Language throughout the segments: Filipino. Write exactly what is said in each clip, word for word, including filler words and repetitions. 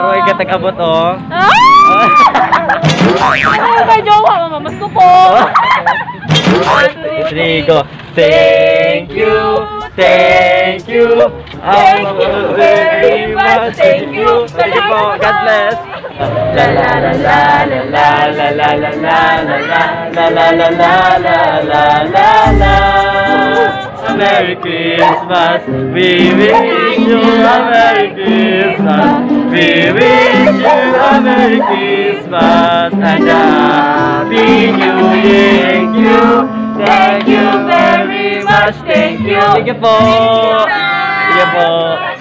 Aroy ka tag-abot oh. Ano kay jowa mama? Mas ko po. Three, go. Thank you, thank you, thank you very much, thank you. Thank you po. God bless. La la la la la la la la la la la la la la la la la la. Merry Christmas, we wish you a Merry Christmas, we wish you a Merry Christmas and a Happy New Year. Thank you, thank you very much, thank you. Thank you po. Thank you po.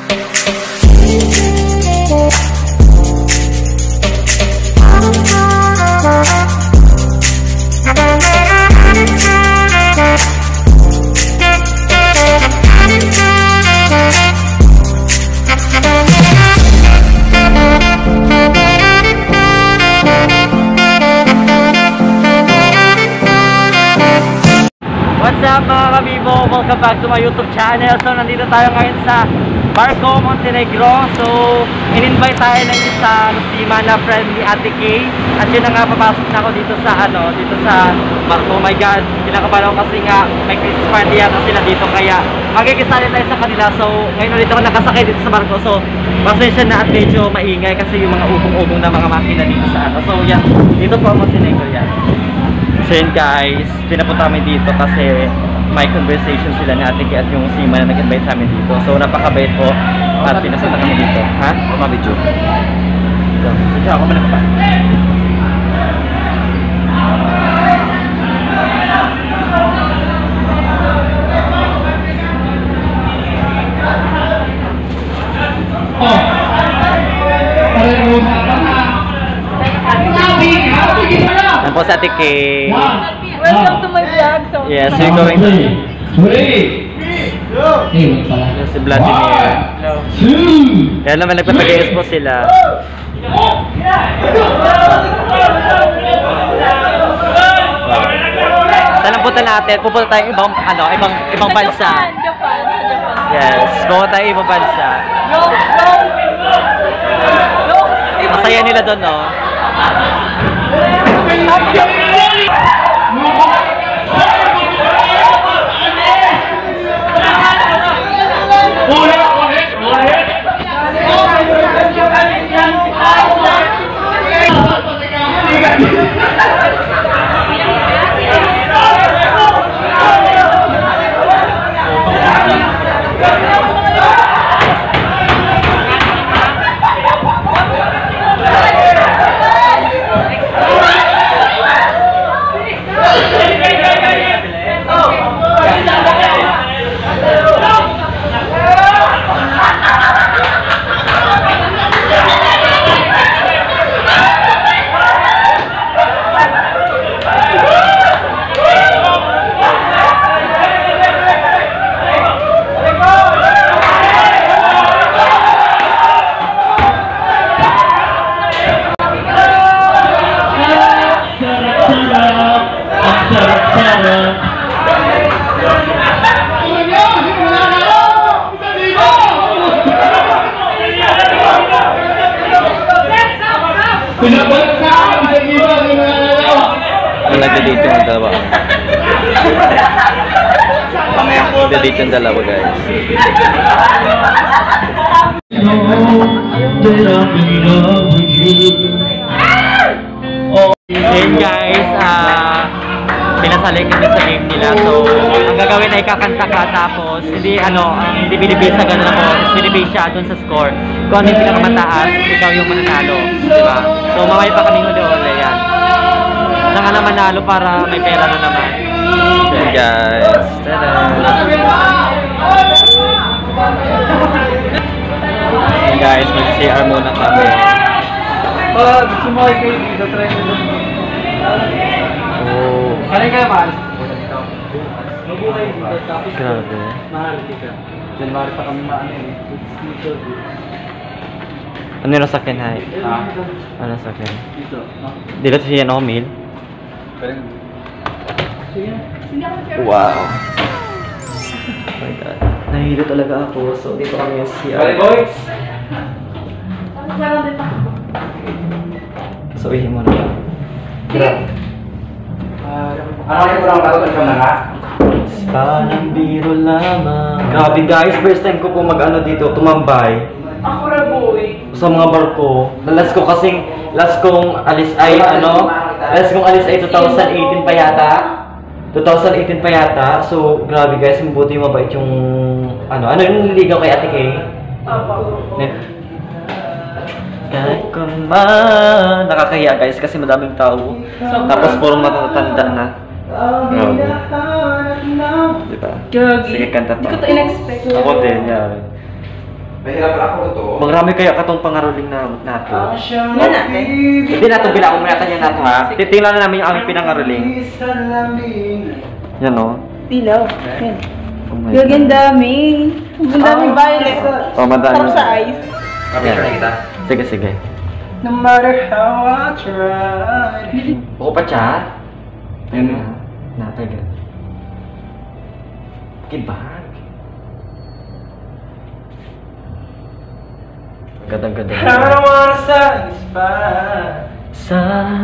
What's up mga kabibo? Welcome back to my YouTube channel. So nandito tayo ngayon sa Barco Montenegro. So in-invite tayo ng isang sima na friend ni Ate Kay. At yun na nga, papasok na ako dito sa ano, dito sa Barco. Oh my god, kinakabahan ako kasi nga may Christmas party yata sila dito, kaya magkikisali tayo sa kanila. So ngayon ulit ako nakasakay dito sa Barco. So pasensya na at medyo maingay kasi yung mga ubong-ubong na mga makina dito sa ano. So yan, dito po Montenegro yan. So yun guys, pinapunta kami dito kasi may conversation sila ni Ate Kay at yung sima na nag-invite sa amin dito. So napakabait po at pinapunta kami dito. Ha? O mabidyo. So, sige ako muna pa. Yan po sa Ate Kay. Welcome to my vlog. So Yes, we're going to... Yes, si Vladimir. Kaya naman nagpapag-i-es po sila. Saan ang punta natin? Pupunta tayo ibang, ano, ibang, ibang bansa. Japan, Japan. Yes, pupunta tayo ibang bansa. Go, go. Go. Masaya nila doon, no? Nagda-date yung dalawa. Nagda-date yung dalawa, guys. Ayun guys, uh, pinasali kami sa game nila. So, ang gagawin ay kakanta ka, tapos hindi ano, hindi binibase sa gano'n ako, binibase siya dun sa score. Kung ano yung pinakamataas, ikaw yung mananalo, diba? So, mamaya pa kaming uli-uli yan. Saan ka na manalo para may pera na naman. Yan guys. Tada! Yan guys, mag-C R muna kami. Pag gusto mo ay kayo dito, try mo doon. Oh. Kaling ka mahal? Mabuhay dito, tapos grabe. mahal ka. January pa kami maano eh. Ano yung nasakyan, Hay? Ha? Ano nasakyan? Dito. Dito siya no, Mil? Wow! Oh my god. Nahilo talaga ako. So, dito kami yung C R. Bye, boys! So, ihin mo na ba? Ano kasi ko lang katutunan ka mga? Parang biro lamang. Grabe guys, first time ko po mag-ano dito, tumambay. Ako na boy. Sa mga barko. Last ko kasing, last kong alis ay ano, last kong alis ay twenty eighteen pa yata. twenty eighteen pa yata. So, grabe guys, mabuti mabait yung, ano, ano yung nililigaw kay Ate Kay? Kahit kuman, nakakahiya guys kasi madaming tao. Tapos puro matatanda na. Grabe. Diba? Gagi. Sige, kanta Hindi pa. ko to in-expect. Ako din, yan. Mahirap lang ako ito. Marami kaya katong pangaroling na nato. Yan natin. Hindi nato bila kung mayatan yan nato ha. Titingnan na namin yung aming pinangaroling. Yan o. Dilaw. Yan. Oh my Gagi, ang God. dami. Ang dami violet. Oh, madami. Sarap sa ice. Kapicture na kita. Sige, sige. No matter how I try. Buko pa chat? Ayun na. Natagal. Kibag. Ganda-ganda. I don't wanna satisfy. Sa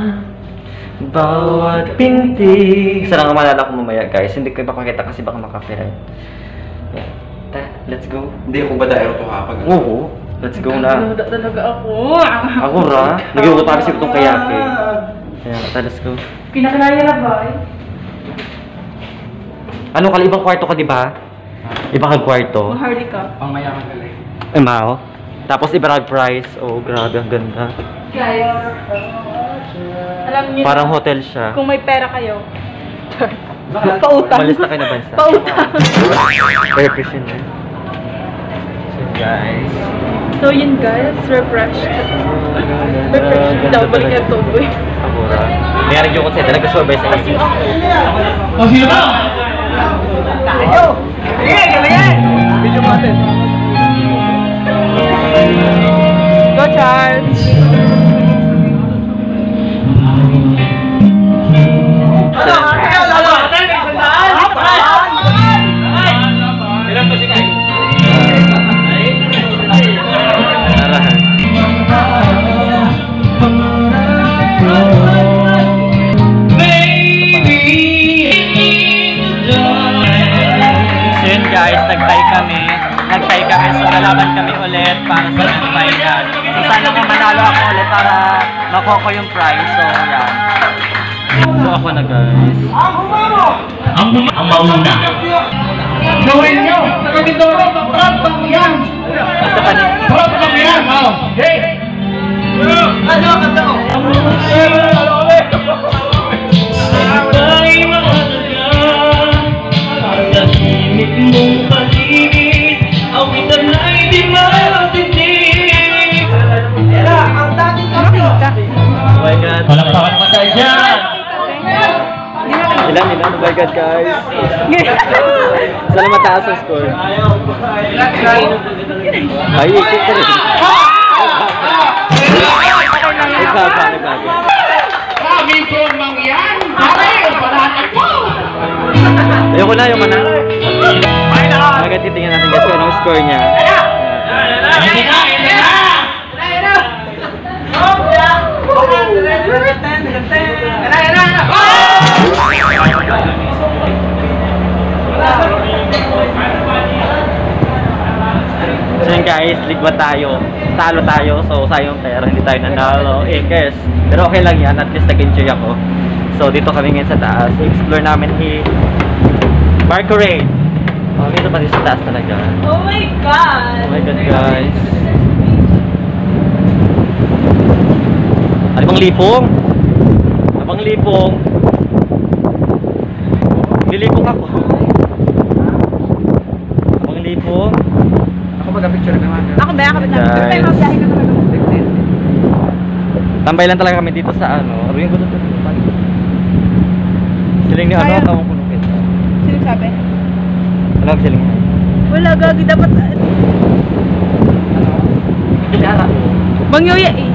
bawat pintig. Isa lang ang malala ko mamaya guys. Hindi ko ipapakita kasi baka makapirate. Yeah. Ta, let's go. Hindi ako ba daero to ha? Pag Oo. Let's go na. Nuda talaga ako. Ako ra. Naging ko para sa itong kayake. Kaya, ta, let's go. Pinakalaya na ba eh? Ano, kalibang kwarto ka, di ba? Ibang kang kwarto. Maharli ka. pang mayaman galing. Eh, mao. Tapos ibarag price. Oh, grabe, ang ganda. Guys. Alam niyo Parang na, hotel siya. kung may pera kayo. Pautang. Malis na kayo na bansa. Pautang. Very appreciate it. So, guys. So yun guys, refreshed. Refreshed. Daw, balik na ito boy. Ako ra. Mayroon yung konsente. Nag-survey sa isip. Oh, sino ba? Tayo! Sige, galingan! Video mo natin. Go Charles! Ilan to si Kai? So yun guys, nagtay kami. Nagtay kami, so lalaban kami ulit para sa nagtay na. So sana kung manalo ako ulit para makuha ko yung prize. So yan. So ako na guys. Ang ang mauna. Gawin nyo! Sa Kapitoro, paprap lang yan! Basta pa rin. Paprap lang yan! Oh! Hey! Ano? Ano? Ay, mahalaga tahimik mong paligid awitan na'y di matitig. Ang dating Makita. Oh my God. Palakpakan naman tayo dyan! Ilan, ilan? Oh my God guys. Sana mataas ang score. Ay, ikit ka rin. Nagbaga, nagbaga. Kami po mangyan! Ay, parahan po! Ayoko na, ayoko na. Agad titingnan natin guys kung anong score niya. Hindi na! Hindi na! So yun guys, ligwa tayo. Talo tayo, so sayang pera, hindi tayo nanalo. Eh, guys. Pero okay lang yan, at least nag-enjoy ako. So dito kami ngayon sa taas. I-explore namin i Barco Raid. Oh, dito pa rin sa taas talaga. Oh my God! Oh my God guys. Ano bang lipong? Ano bang lipong? Nilipong ako. Ano bang lipong? Ako mag-picture naman. Ako ba? Ako ba? Guys. Tambay lang talaga kami dito sa ano. Ruin ko dito. Siling ni ano, Kaya- tawang kulupit. Sino sabi? Ano ang siling? Wala, gagi. Dapat... Kailangan. Bang Yoya eh.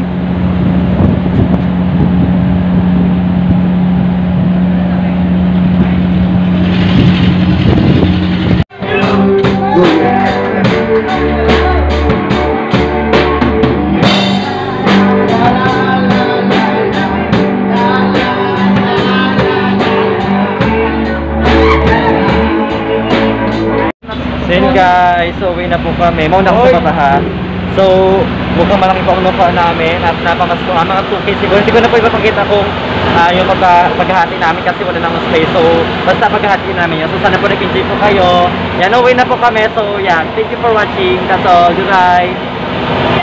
guys, so uwi na po kami. Mauna ako sa baba ha. So, mukhang malaki po ang lupa namin at napamas ko ang mga two K. Siguro hindi ko na po ipapakita kung uh, yung pag paghahati namin kasi wala nang space. So, basta paghahati namin yun. So, sana po nag-enjoy po kayo. Yan, uwi na po kami. So, yan. Thank you for watching. That's all. Goodbye.